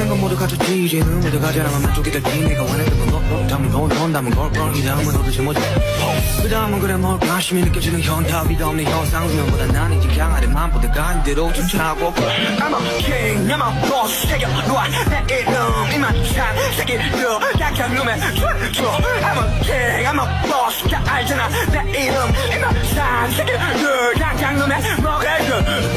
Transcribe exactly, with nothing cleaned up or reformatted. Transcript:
원하는 건 모두 갖췄지 이제는 모두 가져나가면 만족이 될지 내가 원했던 건 너 다음은 돈 돈다면 걸걸 이 다음은 도대체 뭐지 그 다음은 그래 뭘까 심히 느껴지는 현타위도 없는 현상수면보다 난 이제 강하게 맘보다 가는 대로 추천하고 I'm a king I'm a boss 새겨놓아 내 이름 이만찬 새끼들 약한 놈의 춤춰 I'm a king I'm a boss 다 알잖아 내 이름 이만찬 새끼들 약한 놈의 먹을